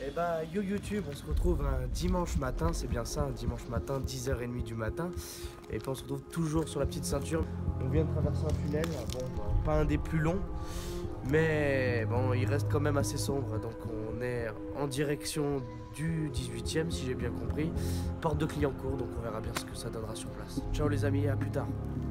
Et bah yo YouTube, on se retrouve un dimanche matin, c'est bien ça, un dimanche matin, 10h30 du matin. Et puis on se retrouve toujours sur la petite ceinture. On vient de traverser un tunnel, bon, pas un des plus longs, mais bon, il reste quand même assez sombre. Donc on est en direction du 18e, si j'ai bien compris. Porte de Clignancourt, donc on verra bien ce que ça donnera sur place. Ciao les amis, à plus tard.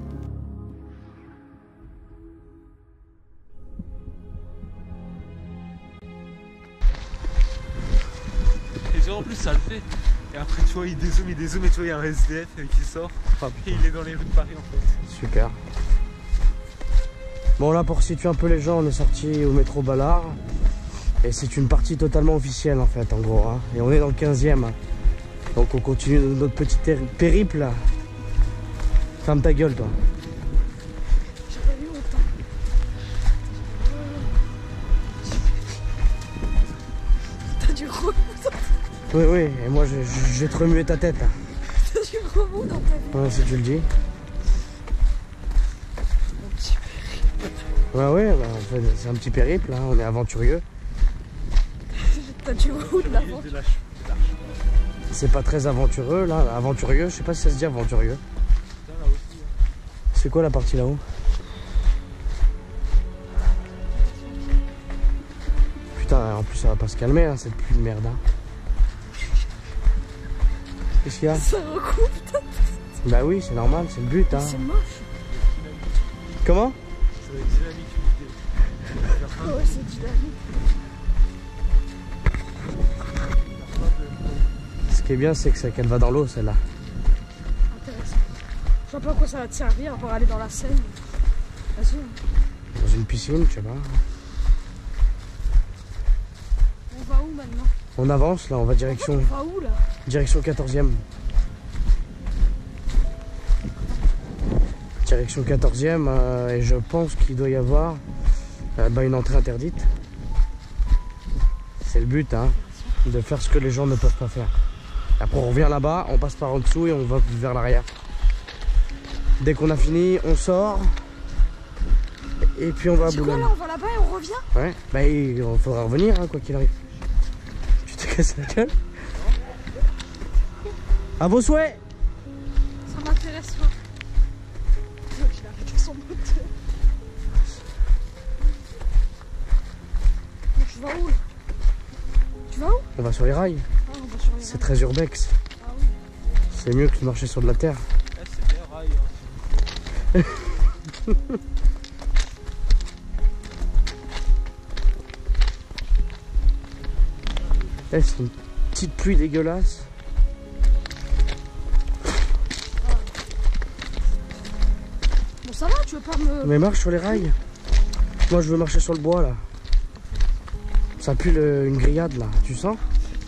En plus ça le fait. Et après tu vois il dézoome et tu vois il y a un SDF qui sort. Et il est dans les rues de Paris en fait. Super. Bon là pour situer un peu les gens, on est sorti au métro Ballard. Et c'est une partie totalement officielle en fait en gros. Hein. Et on est dans le 15e. Donc on continue notre petit périple. Ferme ta gueule toi. J'ai pas vu longtemps. T'as du remous dans ta... Oui, et moi je vais te remuer ta tête. T'as du remous dans ta vie. Ouais, si tu le dis. Mon petit périple. Ouais, bah, en fait, c'est un petit périple, hein, on est aventurieux. T'as du remous de l'aventure. C'est pas très aventureux là, aventurieux, je sais pas si ça se dit aventurieux. C'est quoi la partie là-haut? Putain, en plus ça va pas se calmer hein, cette pluie de merde. Hein. Qu'est-ce qu'il y a? Ça recoupe ta tête. Bah oui, c'est normal, c'est le but. Hein. C'est moche. Comment? C'est dynamique. Ouais, c'est dynamique. Ce qui est bien, c'est qu'elle va dans l'eau celle-là. Intéressant. Je sais pas à quoi ça va te servir pour aller dans la Seine. Vas-y. Dans une piscine, je sais pas. On va où maintenant? On avance là, on va direction. On va où là? Direction 14e. Direction 14e, et je pense qu'il doit y avoir une entrée interdite. C'est le but, hein, de faire ce que les gens ne peuvent pas faire. Après on revient là-bas, on passe par en dessous et on va vers l'arrière. Dès qu'on a fini, on sort. Et puis on va à C'est quoi Boulogne. là? On va là-bas et on revient? Ouais, bah il faudra revenir, hein, quoi qu'il arrive. Tu te casses la gueule? À vos souhaits! Ça m'intéresse pas. Donc il a arrêté son moteur. Donc tu vas où là? Tu vas où? On va sur les rails. Ah, on va sur les C'est rails. très urbex. Ah oui. C'est mieux que de marcher sur de la terre. C'est bien rail. C'est une petite pluie dégueulasse. Bon ça va, tu veux pas me... Mais marche sur les rails. Moi je veux marcher sur le bois là. Ça pue une grillade là, tu sens?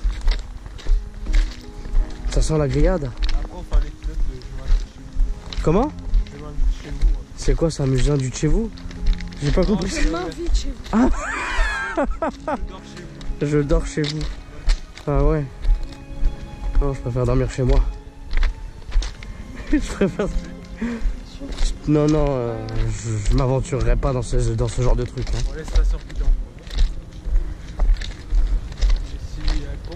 Ça sent la grillade. Après on fait un épisode de Je m'invite chez vous. Comment? Je m'invite chez vous. C'est quoi, c'est un musée du de chez vous? J'ai pas compris. Je m'invite chez vous. Je dors chez vous. Ah ouais. Non, je préfère dormir chez moi. Je préfère... Non, je m'aventurerai pas dans ce genre de truc. Hein. On laisse la sortie dans le si elle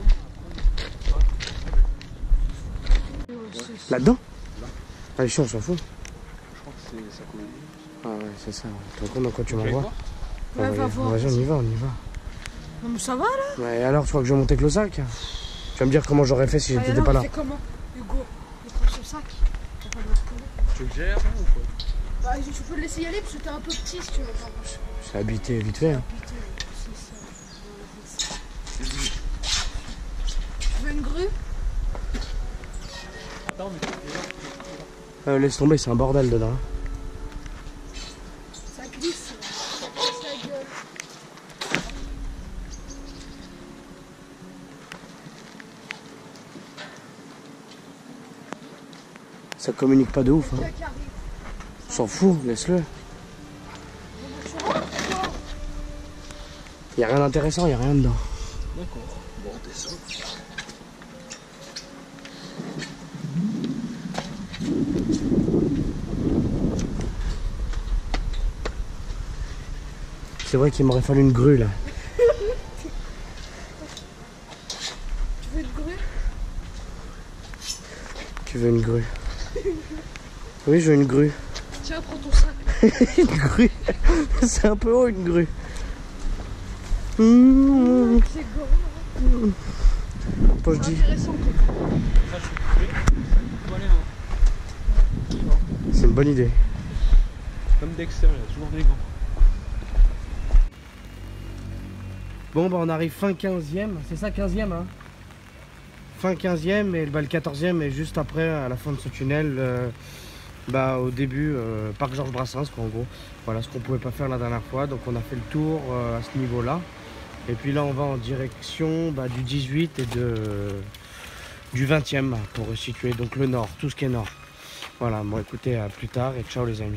tombe, Là-dedans? Allez, chiant, on s'en fout. je crois que c'est ça coule. Ah ouais, c'est ça. Tu te rends compte dans quoi tu m'envoies? Ouais, va voir. Vas-y, on y va. Non mais ça va là? Ouais, alors, tu crois que je vais monter avec le sac? Tu vas me dire comment j'aurais fait si j'étais pas là. Il fait comment? Hugo, il prend son sac. T'as pas de l'autre côté. Tu le gères ou quoi? Bah tu peux le laisser y aller parce que t'es un peu petit si tu veux pas. C'est habité vite fait. Hein. Tu veux une grue? Attends, mais Laisse tomber, c'est un bordel dedans. Ça glisse. Ça gueule. Ça communique pas de ouf. Hein. Qui arrive. On s'en fout, laisse-le. Tu rentres ou quoi? Y a rien d'intéressant, y a rien dedans. d'accord. Bon, on descend. C'est vrai qu'il m'aurait fallu une grue là. Tu veux une grue? Oui, je veux une grue. Tiens, prends ton sac. Une grue. C'est un peu haut, une grue. C'est grand. Bon, je C'est dis. intéressant. C'est une bonne idée. Comme Dexter, il a toujours des gants. Bon, bah, on arrive fin 15e. C'est ça, 15e, hein? Fin 15e et bah, le 14e est juste après, à la fin de ce tunnel. Bah, au début, parc Georges Brassens, quoi, en gros. Voilà ce qu'on pouvait pas faire la dernière fois. Donc, on a fait le tour à ce niveau-là. Et puis là, on va en direction bah, du 18 et du 20e pour situer donc le nord, tout ce qui est nord. Voilà, bon, écoutez, à plus tard et ciao les amis.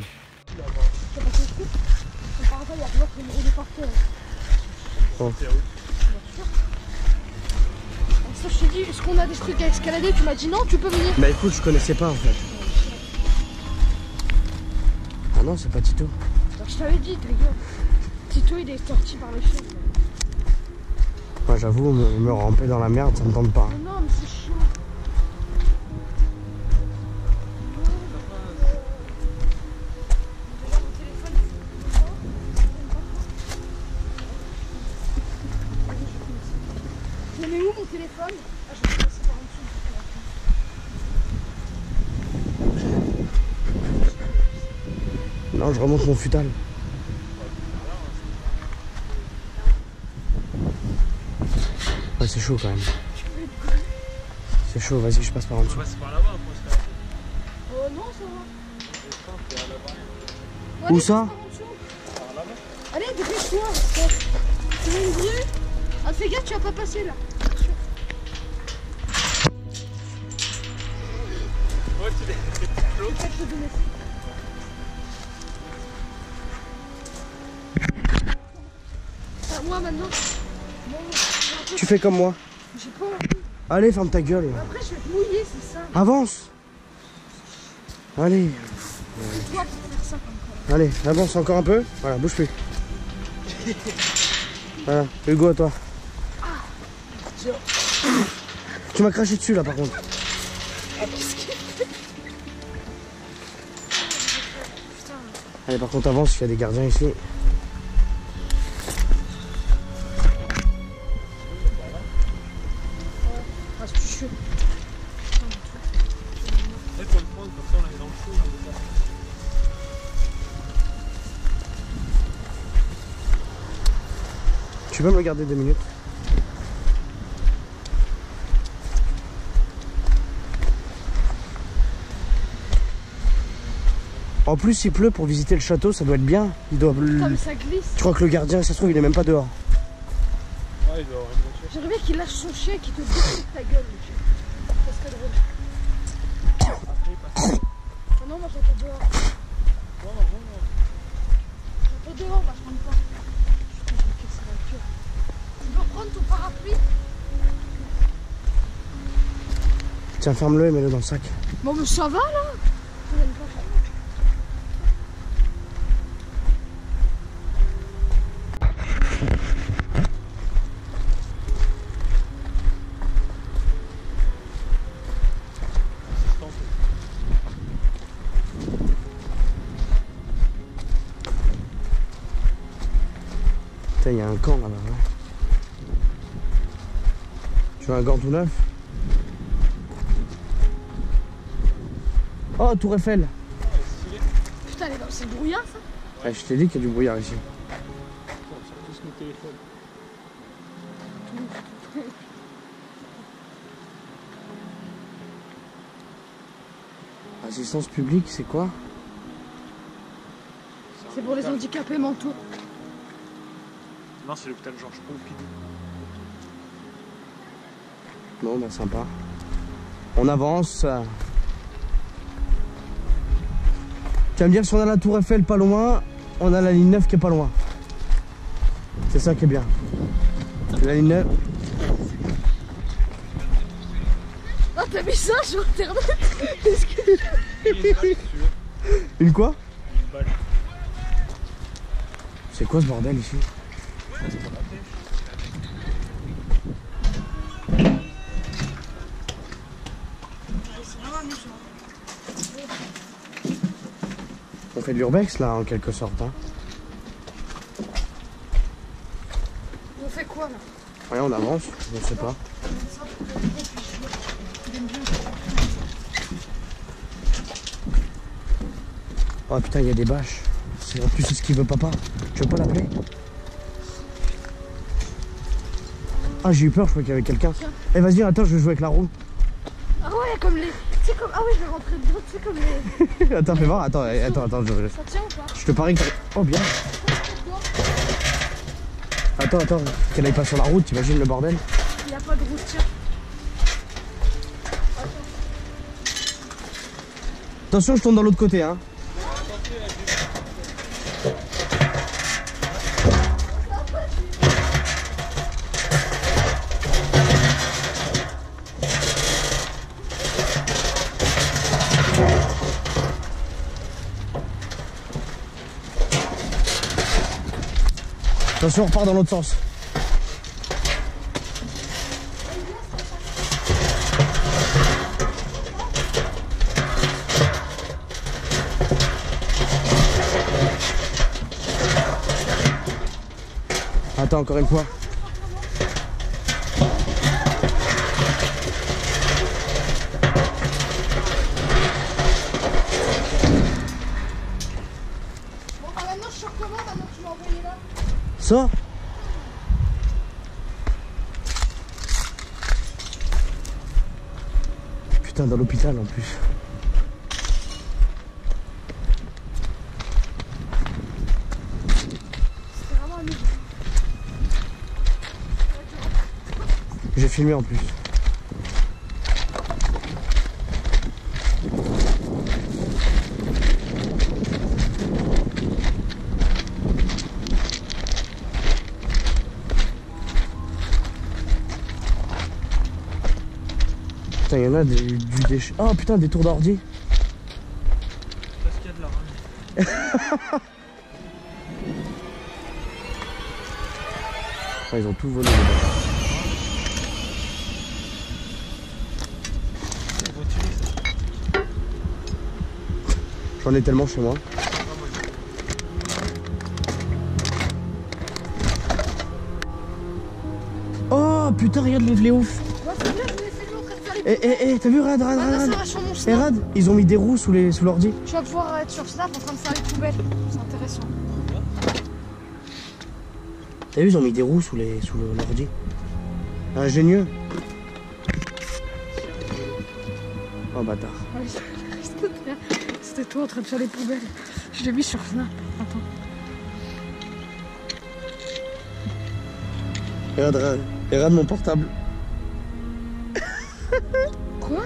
Bon. Ça, je t'ai dit, est-ce qu'on a des trucs à escalader? Tu m'as dit non, tu peux venir. Bah écoute, je connaissais pas en fait. Ah non, c'est pas Tito. Je t'avais dit, ta gueule. Tito, il est sorti par les cheveux. Moi j'avoue, me ramper dans la merde, ça me tente pas. Non, mais c'est chiant. Je mets où mon téléphone? Ah, je vais passer par en dessous. Non, je remonte mon futal. Ouais, c'est chaud quand même. C'est chaud, vas-y, je passe par en On dessous. passe par là-bas pour se faire. Oh non, ça va. Où Allez, ça? passe par en dessous. Allez, dépêche-toi. Tu veux une grue? Ah, fais gaffe, tu vas pas passer là. Ouais, tu l'es. Je vais te donner ça. À moi maintenant. Bon, Tu fais comme moi. j'ai pas envie. Allez, ferme ta gueule. Après, je vais te mouiller, c'est ça. Avance. Allez, C'est toi pour faire ça comme allez, avance encore un peu. Voilà, bouge plus. Voilà, Hugo, à toi. Tu m'as craché dessus là par contre. Allez, par contre, avance, il y a des gardiens ici. Ah, c'est chaud. Il faut le prendre comme ça, on est dans le feu. Tu peux me regarder 2 minutes? En plus, il pleut pour visiter le château, ça doit être bien. Il doit... Putain, mais ça glisse. Tu crois que le gardien, ça se trouve, il est même pas dehors? Ouais, il doit avoir une voiture. J'aimerais bien qu'il lâche son chien et qu'il te défonce ta gueule, le chien. Ça serait drôle. Après, il passe. Ah non, moi j'entends dehors. J'entends dehors, bah je rentre pas. Putain, je vais casser la gueule. Tu veux reprendre ton parapluie? Tiens, ferme-le et mets-le dans le sac. Bon, mais ça va là? Je l'aime pas. Putain, il y a un camp là-bas. Ouais. Tu veux un gant tout neuf? Oh, Tour Eiffel! Putain, c'est brouillard ça? Ouais, je t'ai dit qu'il y a du brouillard ici. On sort tous nos téléphones. Assistance publique, c'est quoi? C'est pour les handicapés mentaux. Non, c'est l'hôpital Georges Pompidou. Bon, bah sympa. On avance. Tu vas me dire, si on a la Tour Eiffel pas loin, on a la ligne 9 qui est pas loin. C'est ça qui est bien. La ligne 9. Ah, t'as mis ça sur internet? Est-ce que... Une balle, si tu veux. Une quoi? Une balle. C'est quoi ce bordel ici? C'est pour la pêche. C'est vraiment amusant. fait de l'urbex là en quelque sorte. Hein. On fait quoi là? Ouais, on avance, je sais pas. Oh putain, il y a des bâches. En plus, c'est ce qu'il veut papa. Tu veux pas l'appeler? Ah, j'ai eu peur, je croyais qu'il y avait quelqu'un. Eh, vas-y, attends, je vais jouer avec la roue. Ah ouais, comme les... Tu sais comme... Ah ouais, je vais rentrer dedans, tu sais comme les... Attends, fais voir, attends, Ça tient ou pas? je te parie que... Oh, bien. Attends, qu'elle aille pas sur la route, t'imagines le bordel? Il n'y a pas de route, tiens. Attention, je tourne dans l'autre côté, hein. Attention, on repart dans l'autre sens. Attends, encore une fois. Bon, bah maintenant je sors comment, maintenant que tu m'as envoyé là? Ça? Putain, dans l'hôpital en plus. C'était vraiment amusant. J'ai filmé en plus. Putain, il y en a du déchet. Oh putain, des tours d'ordi. Parce qu'il y a de la rame. Ah, ils ont tout volé les bâtards. J'en ai tellement chez moi. Oh putain, regarde les ouf. Ouais, c'est bien, je voulais filmer en train de faire les... Eh, t'as vu, Rad, Ah, là, ça va sur mon Eh, snap. Rad, ils ont mis des roues sous l'ordi. Tu vas pouvoir être sur Snap en train de faire les poubelles. C'est intéressant. T'as vu, ils ont mis des roues sous l'ordi. Ingénieux. Oh bâtard. Ouais, c'était toi en train de faire les poubelles. Je l'ai mis sur Snap. Attends. Regarde mon portable. Quoi?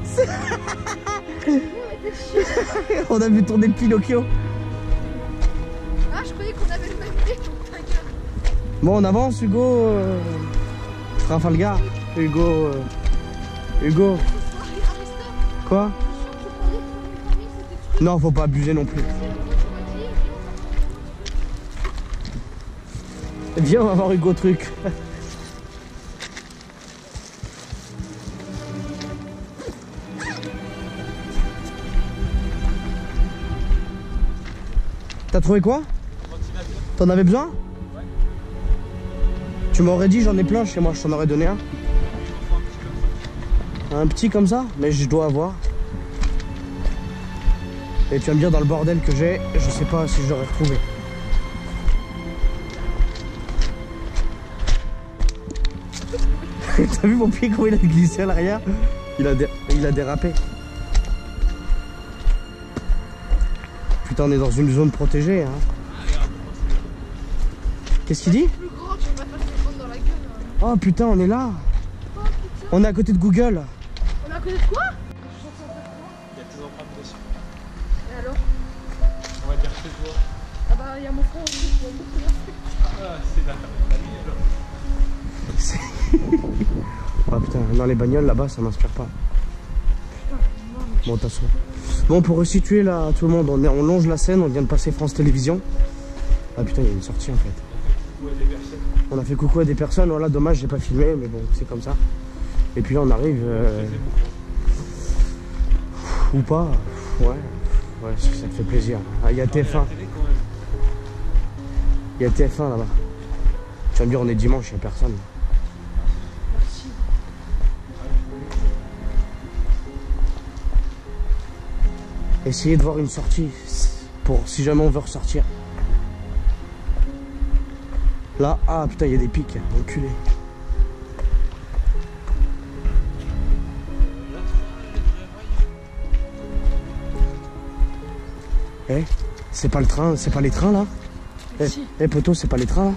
On a vu tourner le Pinocchio. Ah, je croyais qu'on avait le même nez. Ta gueule. Bon, on avance, Hugo. Trafalgar. Hugo. Hugo. Quoi? Non, faut pas abuser non plus. Viens, on va voir Hugo truc. T'as trouvé quoi? T'en avais besoin? Ouais. Tu m'aurais dit j'en ai plein chez moi, je t'en aurais donné un. Un petit comme ça? Mais je dois avoir. Et tu vas me dire dans le bordel que j'ai, je sais pas si je l'aurais retrouvé. T'as vu mon pied comment il a glissé à l'arrière? Il a dérapé. Putain, on est dans une zone protégée, hein. Qu'est-ce qu'il dit? Plus grand, tu vas pas te le prendre dans la gueule. Oh putain, on est là. Oh putain. On est à côté de Google. On est à côté de quoi? Il y a tes empreintes dessus. Et alors? On va dire chez toi. Ah bah, il y a mon frère aussi. Tu vois, beaucoup là. Ah, c'est la famille alors. Oh putain, dans les bagnoles là-bas, ça m'inspire pas. Bon, de toute façon. Bon, pour resituer là, tout le monde, on longe la scène, on vient de passer France Télévisions. Ah putain, il y a une sortie en fait. On a fait coucou à des personnes, voilà, dommage, j'ai pas filmé, mais bon, c'est comme ça. Et puis là, on arrive. Ou pas, ouais. Ouais, ça te fait plaisir. Ah, il y a TF1. Il y a TF1 là-bas. Tu vas me dire, on est dimanche, il n'y a personne. Merci. Essayez de voir une sortie pour si jamais on veut ressortir. Là, ah putain, il y a des pics, enculé. Eh, c'est pas le train, c'est pas les trains là? Eh, Si. Poto, c'est pas les trains là?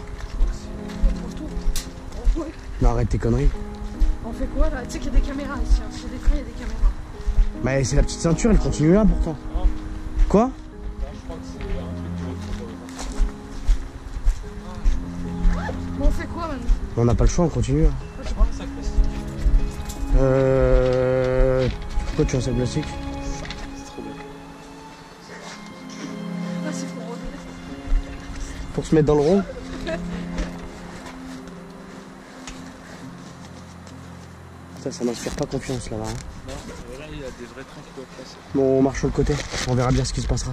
Ouais. Non, arrête tes conneries. On fait quoi là? Tu sais qu'il y a des caméras ici. Hein. S'il y a des trains, il y a des caméras. Mais c'est la petite ceinture, elle continue là pourtant. Quoi? Bon, on fait quoi maintenant? On n'a pas le choix, on continue là. Je prends un sac plastique. Pourquoi tu as un sac plastique? C'est trop bien. Ah, c'est pour revenir. Pour se mettre dans le rond? Ça m'inspire pas confiance là-bas. Hein. Non, là il y a des vrais trains qui doivent passer. Bon, on marche sur le côté, on verra bien ce qui se passera.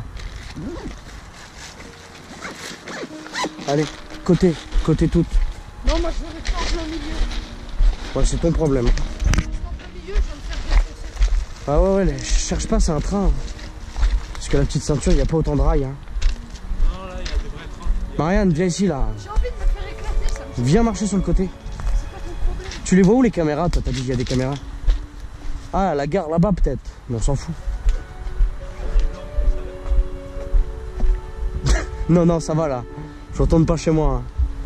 Allez, côté toute. Non, moi je veux rester en plein milieu. Ouais, c'est ton problème. Je reste en plein milieu, je vais me faire défoncer. Ah ouais, cherche pas, c'est un train. Parce que la petite ceinture, il n'y a pas autant de rails. Hein. Non, là il y a des vrais trains. Marianne, viens ici là. J'ai envie de me faire éclater, ça me Viens marcher sur le côté. c'est pas ton problème. Tu les vois où les caméras? Toi, t'as dit qu'il y a des caméras. Ah, à la gare là-bas peut-être. Mais on s'en fout. Non, ça va là. Je retourne pas chez moi. Hein.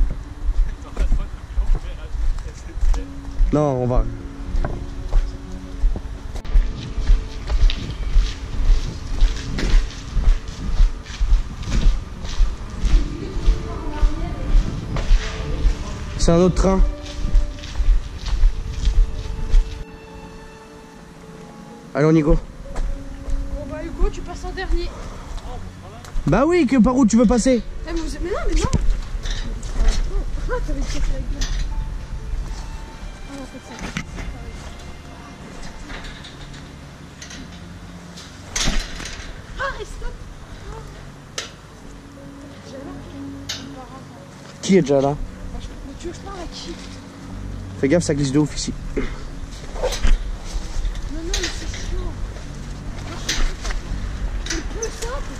Non, on va. C'est un autre train. Allez, on y go. Bon bah Hugo, tu passes en dernier. Bah oui, que par où tu veux passer? Eh, mais non, mais non. Ah, t'avais dit que c'était avec moi. Ah, en fait, ça. Ah, et stop. J'ai là. Qui est déjà là? Mais tu veux que je parle à qui? Fais gaffe, ça glisse de ouf ici. Non, mais c'est chiant. C'est plus simple.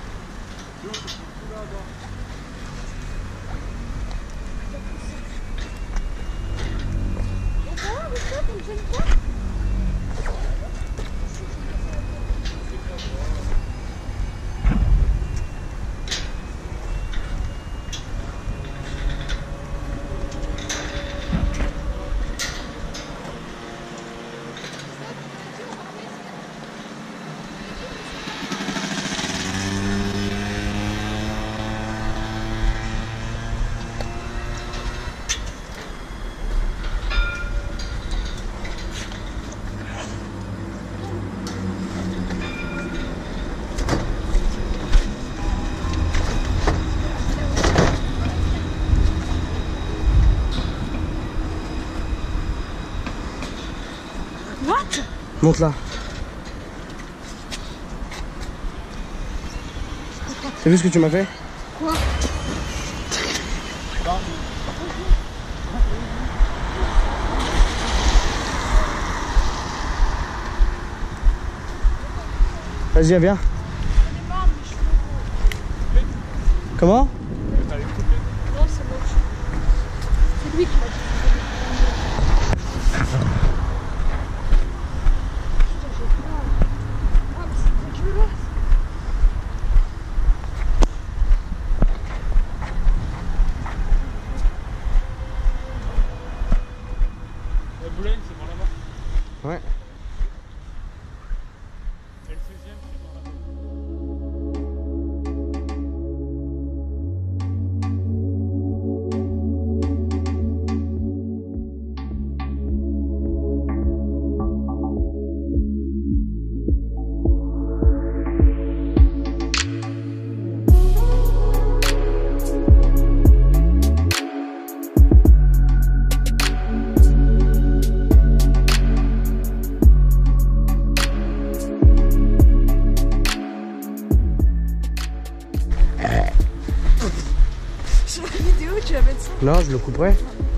On va avec ça, comme j'aime pas. What? Monte là. T'as vu ce que tu m'as fait? Quoi? Vas-y, viens. J'en ai marre de mes cheveux. Comment? Non, c'est moche. C'est lui qui m'a dit. Putain, j'ai peur. Ah, mais c'est dégueulasse. La Boulogne, c'est par là-bas. Ouais. Et le 16e, c'est par là-bas. tu vas mettre ça? Non, je le couperai.